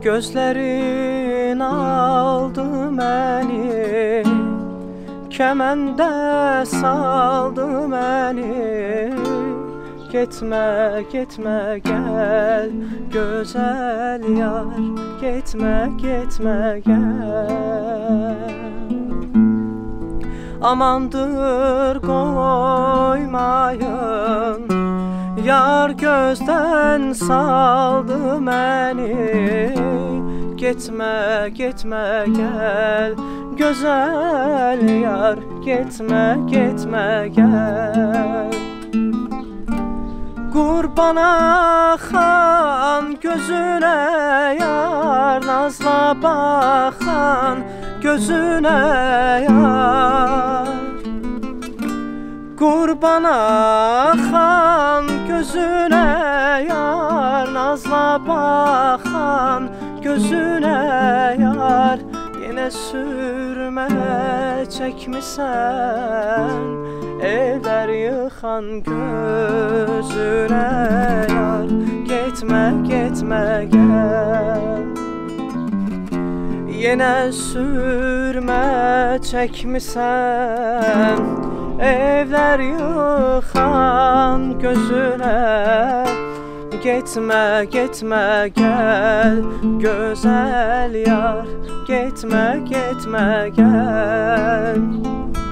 Gözlerin aldı məni, kəməndə saldı məni. Getmə, getmə, gəl, gözəl yar. Getmə, getmə, gəl. Amandır qoymayın, yar gözdən saldı məni. Getmə, getmə, gəl, gözəl yar. Getmə, getmə, gəl. Qurbana xan gözünə yar, nazla baxan gözünə yar. Qurbana xan gözünə yar, nazla baxan gözünə yar. Yenə sürmə çəkmisən, evlər yıxan gözünə yar. Getmə, getmə, gəl. Yenə sürmə çəkmisən, evlər yıxan gözünə. Getmə, getmə, gəl, gözəl yar. Getmə, getmə, gəl.